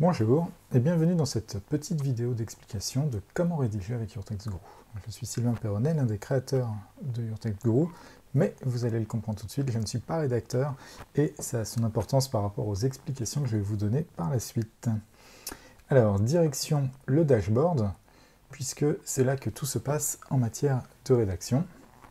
Bonjour et bienvenue dans cette petite vidéo d'explication de comment rédiger avec Your Text Guru. Je suis Sylvain Perronnet, l'un des créateurs de Your Text Guru, mais vous allez le comprendre tout de suite, je ne suis pas rédacteur et ça a son importance par rapport aux explications que je vais vous donner par la suite. Alors, direction le dashboard, puisque c'est là que tout se passe en matière de rédaction.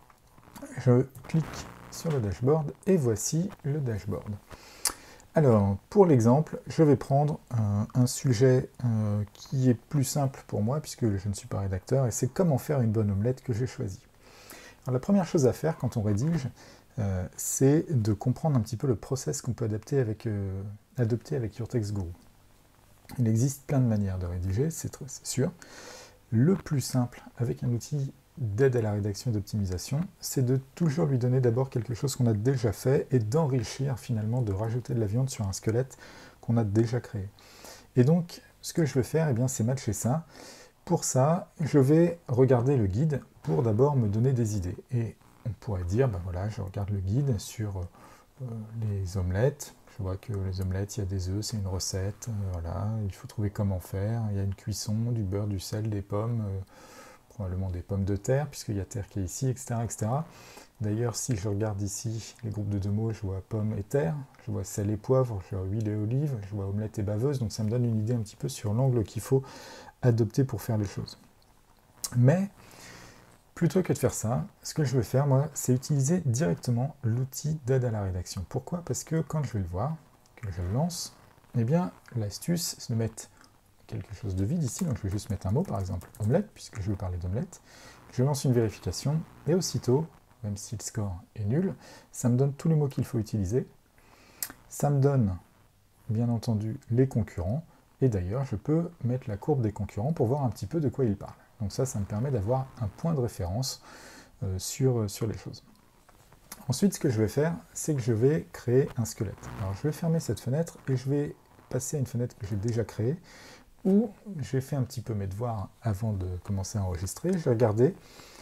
Je clique sur le dashboard et voici le dashboard. Alors, pour l'exemple, je vais prendre un sujet qui est plus simple pour moi, puisque je ne suis pas rédacteur, et c'est comment faire une bonne omelette que j'ai choisi. Alors, la première chose à faire quand on rédige, c'est de comprendre un petit peu le process qu'on peut adopter avec Your Text Guru. Il existe plein de manières de rédiger, c'est sûr. Le plus simple, avec un outil d'aide à la rédaction et d'optimisation, c'est de toujours lui donner d'abord quelque chose qu'on a déjà fait et d'enrichir finalement, de rajouter de la viande sur un squelette qu'on a déjà créé. Et donc, ce que je vais faire, c'est matcher ça. Pour ça, je vais regarder le guide pour d'abord me donner des idées. Et on pourrait dire, voilà, je regarde le guide sur les omelettes. Je vois que les omelettes, il y a des œufs, c'est une recette. Voilà, il faut trouver comment faire. Il y a une cuisson, du beurre, du sel, des pommes. Probablement des pommes de terre, puisqu'il y a terre qui est ici, etc. etc. D'ailleurs, si je regarde ici les groupes de deux mots, je vois pommes et terre, je vois sel et poivre, je vois huile et olive, je vois omelette et baveuse, donc ça me donne une idée un petit peu sur l'angle qu'il faut adopter pour faire les choses. Mais, plutôt que de faire ça, ce que je vais faire, moi, c'est utiliser directement l'outil d'aide à la rédaction. Pourquoi? Parce que quand je vais le voir, que je le lance, l'astuce, c'est de mettre quelque chose de vide ici, donc je vais juste mettre un mot, par exemple omelette, puisque je veux parler d'omelette. Je lance une vérification, et aussitôt, même si le score est nul, ça me donne tous les mots qu'il faut utiliser. Ça me donne, bien entendu, les concurrents, et d'ailleurs, je peux mettre la courbe des concurrents pour voir un petit peu de quoi ils parlent. Donc ça me permet d'avoir un point de référence sur les choses. Ensuite, ce que je vais faire, c'est que je vais créer un squelette. Alors, je vais fermer cette fenêtre, et je vais passer à une fenêtre que j'ai déjà créée, où j'ai fait un petit peu mes devoirs avant de commencer à enregistrer. J'ai regardé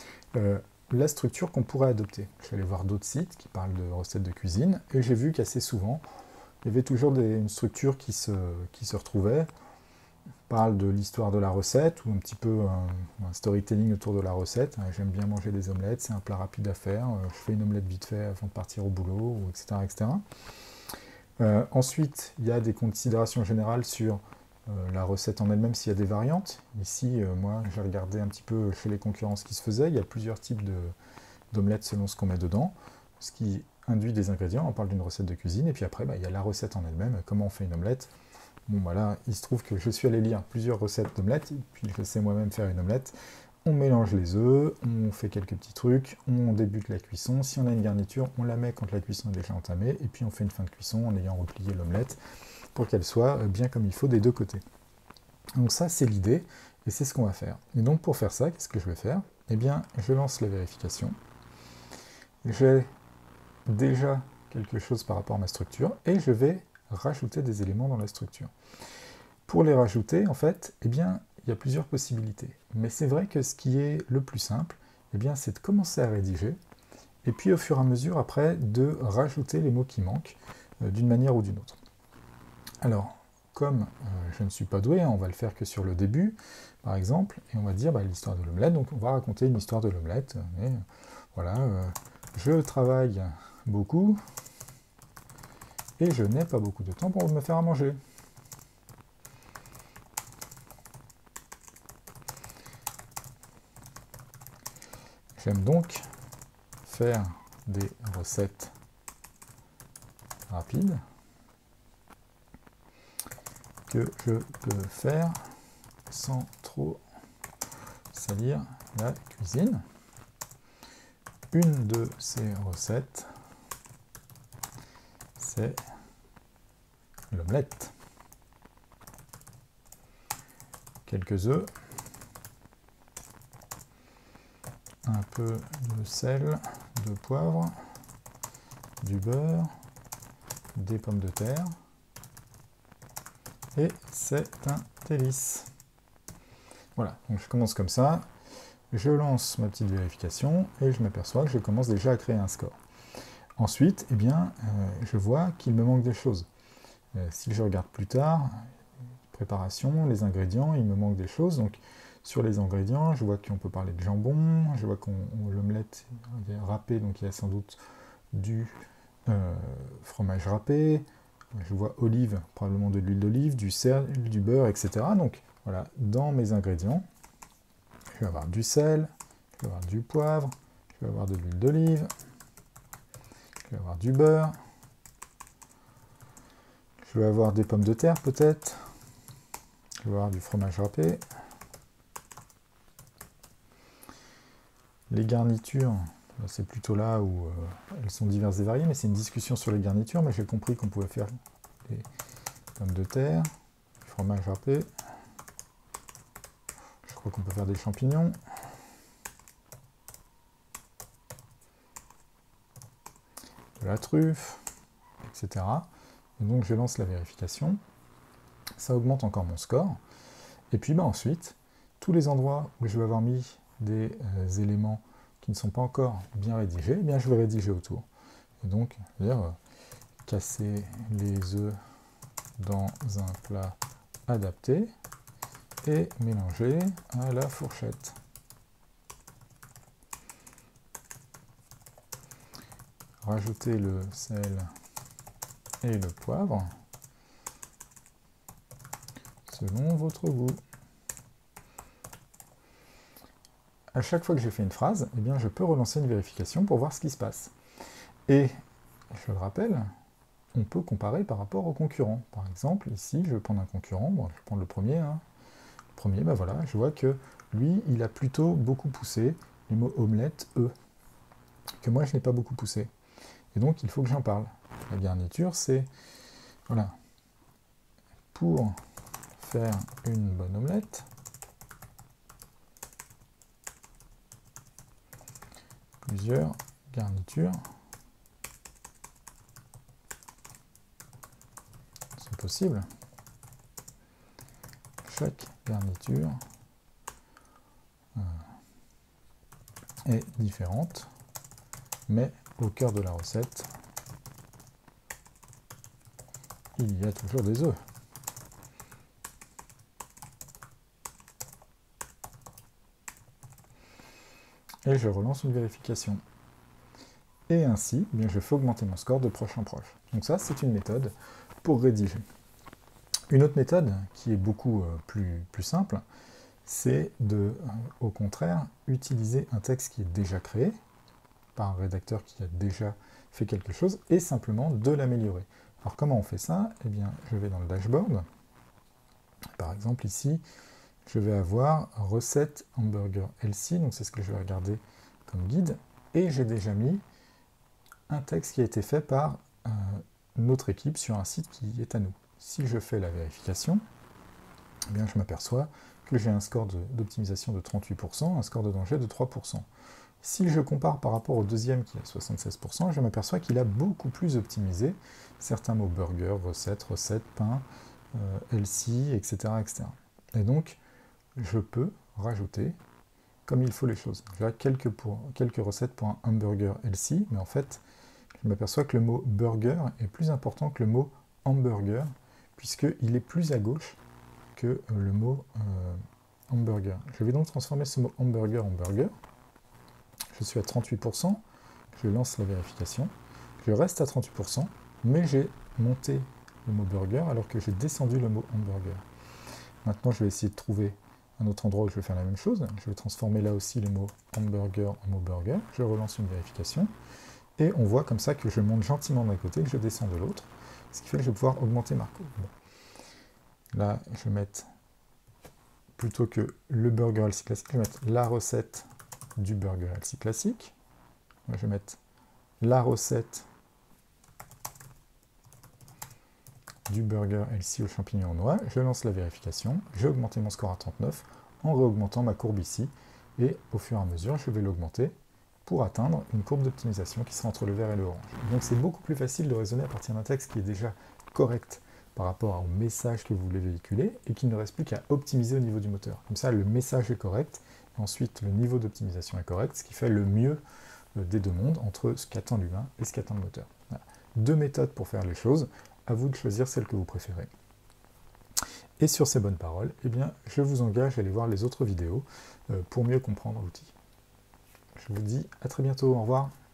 la structure qu'on pourrait adopter. Je suis allé voir d'autres sites qui parlent de recettes de cuisine, et j'ai vu qu'assez souvent, il y avait toujours une structure qui se retrouvait. On parle de l'histoire de la recette, ou un petit peu un storytelling autour de la recette. J'aime bien manger des omelettes, c'est un plat rapide à faire. Je fais une omelette vite fait avant de partir au boulot, etc. etc. Ensuite, il y a des considérations générales sur la recette en elle-même, s'il y a des variantes. Ici, moi, j'ai regardé un petit peu chez les concurrents ce qui se faisait. Il y a plusieurs types d'omelettes selon ce qu'on met dedans, ce qui induit des ingrédients. On parle d'une recette de cuisine, et puis après, il y a la recette en elle-même, comment on fait une omelette. Bon, voilà, il se trouve que je suis allé lire plusieurs recettes d'omelettes, et puis je sais moi-même faire une omelette. On mélange les œufs, on fait quelques petits trucs, on débute la cuisson. Si on a une garniture, on la met quand la cuisson est déjà entamée, et puis on fait une fin de cuisson en ayant replié l'omelette, pour qu'elle soit bien comme il faut des deux côtés. Donc ça, c'est l'idée, et c'est ce qu'on va faire. Et donc pour faire ça, qu'est-ce que je vais faire? Je lance la vérification. J'ai déjà quelque chose par rapport à ma structure, et je vais rajouter des éléments dans la structure. Pour les rajouter, en fait, il y a plusieurs possibilités. Mais c'est vrai que ce qui est le plus simple, c'est de commencer à rédiger, et puis au fur et à mesure, après, de rajouter les mots qui manquent, d'une manière ou d'une autre. Alors, comme je ne suis pas doué, on va le faire que sur le début, par exemple, et on va dire l'histoire de l'omelette, donc on va raconter une histoire de l'omelette, mais voilà, je travaille beaucoup, et je n'ai pas beaucoup de temps pour me faire à manger. J'aime donc faire des recettes rapides, que je peux faire sans trop salir la cuisine. Une de ces recettes, c'est l'omelette. Quelques œufs, un peu de sel, de poivre, du beurre, des pommes de terre, et c'est un délice. Voilà, donc je commence comme ça, je lance ma petite vérification, et je m'aperçois que je commence déjà à créer un score. Ensuite, je vois qu'il me manque des choses. Si je regarde plus tard, préparation, les ingrédients, il me manque des choses. Donc sur les ingrédients, je vois qu'on peut parler de jambon, je vois qu'on l'omelette est râpée, donc il y a sans doute du fromage râpé, je vois olive, probablement de l'huile d'olive, du sel, du beurre, etc. Donc voilà, dans mes ingrédients, je vais avoir du sel, je vais avoir du poivre, je vais avoir de l'huile d'olive, je vais avoir du beurre, je vais avoir des pommes de terre peut-être, je vais avoir du fromage râpé. Les garnitures, c'est plutôt là où elles sont diverses et variées, mais c'est une discussion sur les garnitures, mais j'ai compris qu'on pouvait faire des pommes de terre, du fromage râpé, je crois qu'on peut faire des champignons, de la truffe, etc. Et donc je lance la vérification, ça augmente encore mon score, et puis ensuite, tous les endroits où je vais avoir mis des éléments qui ne sont pas encore bien rédigés, eh bien je vais rédiger autour. Et donc, casser les œufs dans un plat adapté et mélanger à la fourchette. Rajouter le sel et le poivre selon votre goût. À chaque fois que j'ai fait une phrase, eh bien, je peux relancer une vérification pour voir ce qui se passe. Et, je le rappelle, on peut comparer par rapport aux concurrents. Par exemple, ici, je vais prendre un concurrent, bon, je vais prendre le premier. Le premier, voilà, je vois que lui, il a plutôt beaucoup poussé les mots omelette, œufs, que moi, je n'ai pas beaucoup poussé. Et donc, il faut que j'en parle. La garniture, c'est, voilà, pour faire une bonne omelette, plusieurs garnitures sont possibles. Chaque garniture est différente, mais au cœur de la recette, il y a toujours des œufs. Et je relance une vérification. Et ainsi, eh bien, je fais augmenter mon score de proche en proche. Donc ça, c'est une méthode pour rédiger. Une autre méthode, qui est beaucoup plus simple, c'est de, au contraire, utiliser un texte qui est déjà créé, par un rédacteur qui a déjà fait quelque chose, et simplement de l'améliorer. Alors comment on fait ça? Eh bien, je vais dans le dashboard. Par exemple, ici, je vais avoir recette hamburger healthy, donc c'est ce que je vais regarder comme guide, et j'ai déjà mis un texte qui a été fait par notre équipe sur un site qui est à nous. Si je fais la vérification, eh bien je m'aperçois que j'ai un score d'optimisation de 38%, un score de danger de 3%. Si je compare par rapport au deuxième qui est 76%, je m'aperçois qu'il a beaucoup plus optimisé certains mots burger, recette, pain, healthy, etc., etc. Et donc, je peux rajouter comme il faut les choses. J'ai quelques recettes pour un hamburger healthy, mais en fait, je m'aperçois que le mot burger est plus important que le mot hamburger, puisqu'il est plus à gauche que le mot hamburger. Je vais donc transformer ce mot hamburger en burger. Je suis à 38%, je lance la vérification, je reste à 38%, mais j'ai monté le mot burger alors que j'ai descendu le mot hamburger. Maintenant, je vais essayer de trouver un autre endroit où je vais faire la même chose. Je vais transformer là aussi le mot hamburger en mot burger. Je relance une vérification. Et on voit comme ça que je monte gentiment d'un côté, que je descends de l'autre. Ce qui fait que je vais pouvoir augmenter ma courbe. Bon. Là, je vais mettre, plutôt que le burger healthy classique, je vais mettre la recette du burger healthy classique. Je vais mettre la recette du burger healthy aux champignons noix. Je lance la vérification. J'ai augmenté mon score à 39 en réaugmentant ma courbe ici. Et au fur et à mesure, je vais l'augmenter pour atteindre une courbe d'optimisation qui sera entre le vert et le orange. Donc c'est beaucoup plus facile de raisonner à partir d'un texte qui est déjà correct par rapport au message que vous voulez véhiculer et qu'il ne reste plus qu'à optimiser au niveau du moteur. Comme ça, le message est correct, et ensuite le niveau d'optimisation est correct, ce qui fait le mieux des deux mondes entre ce qu'attend l'humain et ce qu'attend le moteur. Voilà. Deux méthodes pour faire les choses, à vous de choisir celle que vous préférez. Et sur ces bonnes paroles, eh bien, je vous engage à aller voir les autres vidéos pour mieux comprendre l'outil. Je vous dis à très bientôt, au revoir.